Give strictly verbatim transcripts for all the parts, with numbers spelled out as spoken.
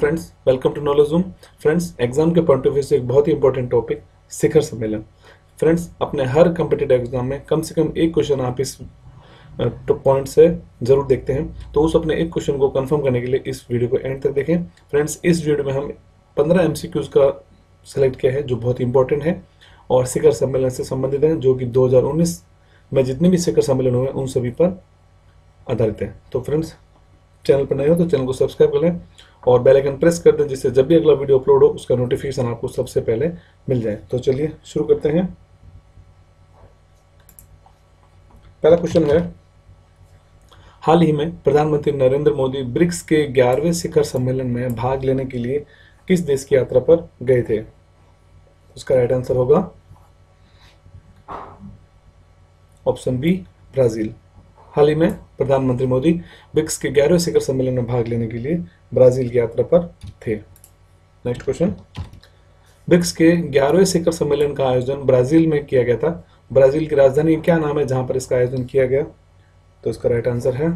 Friends, welcome to Knowledge Zoom. Friends, exam के point of view से एक बहुत ही इंपॉर्टेंट टॉपिक शिखर सम्मेलन। फ्रेंड्स, अपने हर कम्पिटिटिव एग्जाम में कम से कम एक क्वेश्चन आप इस पॉइंट से जरूर देखते हैं, तो उस अपने एक क्वेश्चन को कंफर्म करने के लिए इस वीडियो को एंड तक देखें। फ्रेंड्स, इस वीडियो में हम पंद्रह एमसीक्यूज का सिलेक्ट किया है जो बहुत ही इंपॉर्टेंट है और शिखर सम्मेलन से संबंधित है, जो कि दो हज़ार उन्नीस में जितने भी शिखर सम्मेलन हुए उन सभी पर आधारित है। तो फ्रेंड्स, चैनल पर नए हो तो चैनल को सब्सक्राइब कर लें और बेल आइकन प्रेस कर दें, जिससे जब भी अगला वीडियो अपलोड हो उसका नोटिफिकेशन आपको सबसे पहले मिल जाए। तो चलिए शुरू करते हैं। पहला क्वेश्चन है, हाल ही में प्रधानमंत्री नरेंद्र मोदी ब्रिक्स के ग्यारहवें शिखर सम्मेलन में भाग लेने के लिए किस देश की यात्रा पर गए थे? उसका राइट आंसर होगा ऑप्शन बी, ब्राजील। हाल ही में प्रधानमंत्री मोदी ब्रिक्स के ग्यारहवें शिखर सम्मेलन में भाग लेने के लिए ब्राजील की यात्रा पर थे। नेक्स्ट क्वेश्चन, ब्रिक्स के ग्यारहवें शिखर सम्मेलन का आयोजन ब्राजील में किया गया था। ब्राजील की राजधानी क्या नाम है जहां पर इसका आयोजन किया गया? तो इसका राइट आंसर है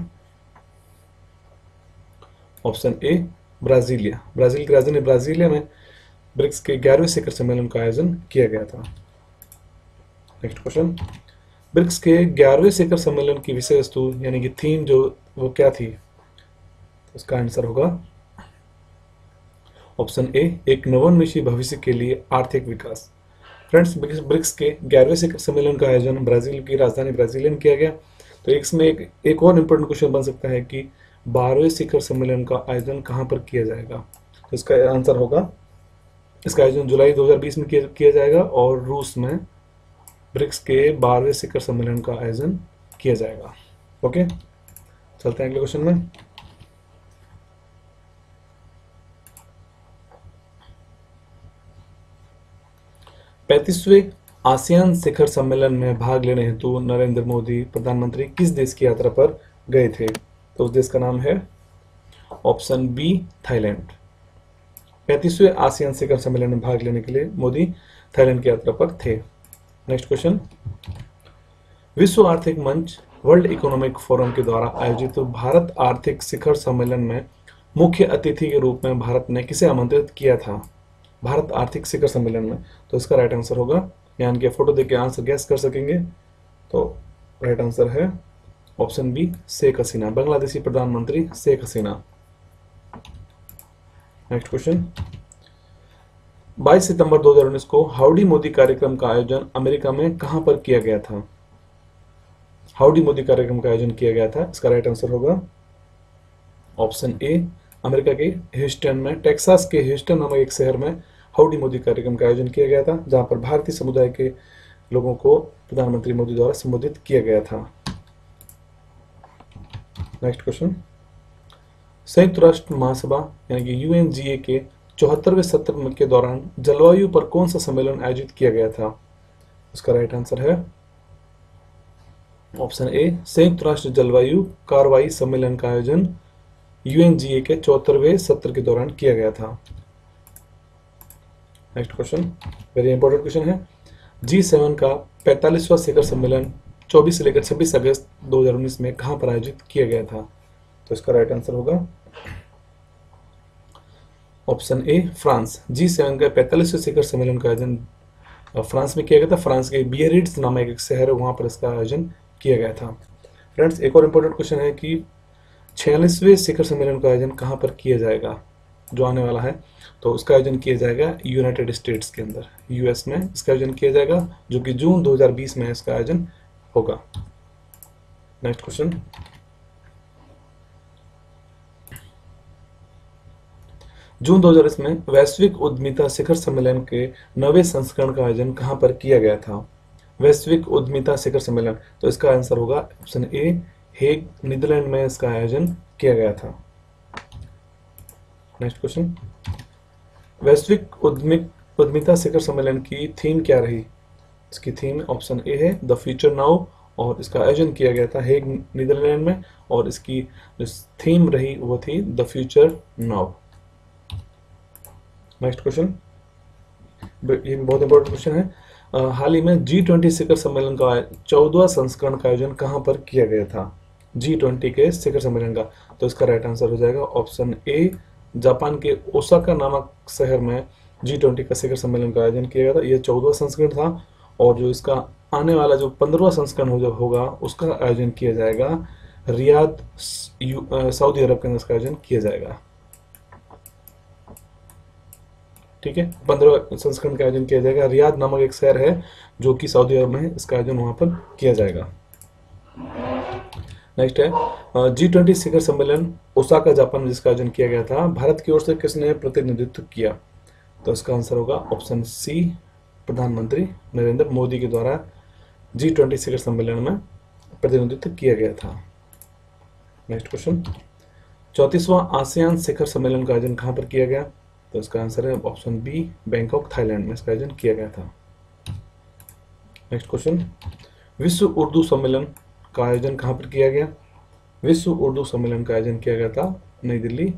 ऑप्शन ए, ब्राजीलिया। ब्राजील की राजधानी ब्राजीलिया में ब्रिक्स के ग्यारहवें शिखर सम्मेलन का आयोजन किया गया था। नेक्स्ट क्वेश्चन, ब्रिक्स के ग्यारहवें शिखर सम्मेलन की विषय वस्तु यानी कि थीम जो वो क्या थी? तो इसका आंसर होगा ऑप्शन ए, एक नवोन्मेषी भविष्य के लिए आर्थिक विकास। फ्रेंड्स, ब्रिक्स के ग्यारहवें शिखर सम्मेलन का आयोजन ब्राजील की राजधानी ब्राजीलिया में किया गया। तो इसमें एक एक और इम्पोर्टेंट क्वेश्चन बन सकता है कि बारहवें शिखर सम्मेलन का आयोजन कहाँ पर किया जाएगा? तो इसका आंसर होगा, इसका आयोजन जुलाई दो हज़ार बीस में किया, किया जाएगा और रूस में ब्रिक्स के बारहवें शिखर सम्मेलन का आयोजन किया जाएगा। ओके, चलते हैं अगले क्वेश्चन में। पैंतीसवें आसियान शिखर सम्मेलन में भाग लेने हेतु नरेंद्र मोदी प्रधानमंत्री किस देश की यात्रा पर गए थे? तो उस देश का नाम है ऑप्शन बी, थाईलैंड। पैंतीसवें आसियान शिखर सम्मेलन में भाग लेने के लिए मोदी थाईलैंड की यात्रा पर थे। नेक्स्ट क्वेश्चन, विश्व आर्थिक मंच वर्ल्ड इकोनॉमिक फोरम के द्वारा आयोजित भारत आर्थिक शिखर सम्मेलन में मुख्य अतिथि के रूप में भारत ने किसे आमंत्रित किया था? भारत आर्थिक शिखर सम्मेलन में। तो इसका राइट आंसर होगा, यानी कि फोटो देख के आंसर गैस कर सकेंगे। तो राइट आंसर है ऑप्शन बी, शेख हसीना, बांग्लादेशी प्रधानमंत्री शेख हसीना। नेक्स्ट क्वेश्चन, बाईस सितंबर दो हज़ार उन्नीस को हाउडी मोदी कार्यक्रम का आयोजन अमेरिका में कहां पर किया गया था? हाउडी मोदी कार्यक्रम का आयोजन किया गया था, इसका राइट आंसर होगा ऑप्शन ए, अमेरिका के ह्यूस्टन में, टेक्सास के ह्यूस्टन नामक एक शहर में हाउडी मोदी कार्यक्रम का आयोजन किया गया था, जहां पर भारतीय समुदाय के लोगों को प्रधानमंत्री मोदी द्वारा संबोधित किया गया था। नेक्स्ट क्वेश्चन, संयुक्त राष्ट्र महासभा यानी कि यूएनजीए के चौहत्तरवें सत्र के दौरान जलवायु पर कौन सा सम्मेलन आयोजित किया गया था? उसका राइट आंसर है ऑप्शन ए, संयुक्त राष्ट्र जलवायु कार्रवाई सम्मेलन का आयोजन यूएनजीए के चौहत्तरवें सत्र के दौरान किया गया था। Next question, very important question है, जी सेवन का पैंतालीसवां शिखर सम्मेलन चौबीस से लेकर छब्बीस अगस्त दो हज़ार उन्नीस में कहां पर आयोजित किया गया था? तो इसका राइट आंसर होगा option A, France. G seven का पैंतालीसवें शिखर सम्मेलन का आयोजन फ्रांस में किया गया था। फ्रांस के बियरिट्ज नामक एक शहर है, वहां पर इसका आयोजन किया गया था। फ्रेंड्स, एक और इंपॉर्टेंट क्वेश्चन है कि छियालीसवें शिखर सम्मेलन का आयोजन कहां पर किया जाएगा जो आने वाला है? तो उसका आयोजन किया जाएगा यूनाइटेड स्टेट्स के अंदर, यूएस में इसका आयोजन किया जाएगा, जो कि जून दो हज़ार बीस में इसका आयोजन होगा। नेक्स्ट क्वेश्चन, जून दो हज़ार बीस में वैश्विक उद्यमिता शिखर सम्मेलन के नवे संस्करण का आयोजन कहां पर किया गया था? वैश्विक उद्यमिता शिखर सम्मेलन, तो इसका आंसर होगा ऑप्शन ए, हेग, नीदरलैंड में इसका आयोजन किया गया था। नेक्स्ट क्वेश्चन, वैश्विक उद्यमिक उद्यमिता शिखर सम्मेलन की थीम क्या रही? इसकी थीम ऑप्शन ए है द फ्यूचर नाउ और इसका आयोजन किया गया था हेग, नीदरलैंड में और इसकी जो थीम रही वो थी the future now. Next question, ये बहुत इंपॉर्टेंट क्वेश्चन है, हाल ही में जी ट्वेंटी शिखर सम्मेलन का चौदहवां संस्करण का आयोजन कहां पर किया गया था? जी ट्वेंटी के शिखर सम्मेलन का, तो इसका राइट आंसर हो जाएगा ऑप्शन ए, जापान के ओसाका नामक शहर में जी ट्वेंटी का शिखर सम्मेलन का आयोजन किया गया था। यह चौदहवां संस्करण था और जो इसका आने वाला जो पंद्रहवां संस्करण हो होगा उसका आयोजन किया जाएगा रियाद, सऊदी अरब के अंदर इसका आयोजन किया जाएगा। ठीक है, पंद्रहवां संस्करण का आयोजन किया जाएगा। रियाद नामक एक शहर है जो कि सऊदी अरब में है, इसका आयोजन वहां पर किया जाएगा। नेक्स्ट है जी ट्वेंटी शिखर सम्मेलन ओसाका जापान में जिसका आयोजन किया गया था, भारत की ओर से किसने प्रतिनिधित्व किया? तो इसका आंसर होगा ऑप्शन सी, प्रधानमंत्री नरेंद्र मोदी के द्वारा जी ट्वेंटी शिखर सम्मेलन में प्रतिनिधित्व किया गया था। नेक्स्ट क्वेश्चन, चौंतीसवां आसियान शिखर सम्मेलन का आयोजन कहां पर किया गया? तो इसका आंसर है ऑप्शन बी, बैंकॉक थाईलैंड में इसका आयोजन किया गया था। नेक्स्ट क्वेश्चन, विश्व उर्दू सम्मेलन का आयोजन कहां पर किया गया? विश्व उर्दू सम्मेलन का आयोजन किया गया था नई दिल्ली।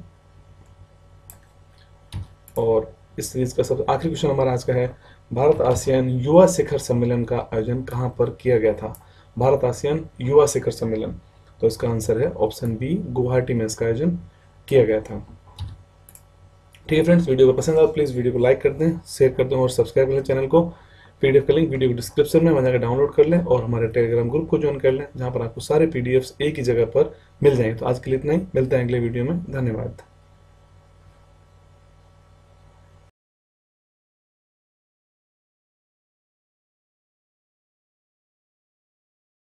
और इस सीरीज का सबसे आखिरी क्वेश्चन हमारा आज का है, भारत आसियान युवा शिखर सम्मेलन का आयोजन कहां पर किया गया था? भारत आसियान युवा शिखर सम्मेलन, तो इसका आंसर है ऑप्शन बी, गुवाहाटी में इसका आयोजन किया गया था। ठीक है फ्रेंड्स, वीडियो को पसंद आया प्लीज वीडियो को लाइक कर दें, शेयर कर दें और सब्सक्राइब कर लें चैनल को। पीडीएफ का लिंक वीडियो को डिस्क्रिप्शन में वहाँ जाकर डाउनलोड कर लें और हमारे टेलीग्राम ग्रुप को ज्वाइन कर लें, जहाँ पर आपको सारे पीडीएफ्स एक ही जगह पर मिल जाएंगे। तो आज के लिए इतना ही, मिलते हैं अगले वीडियो में। धन्यवाद।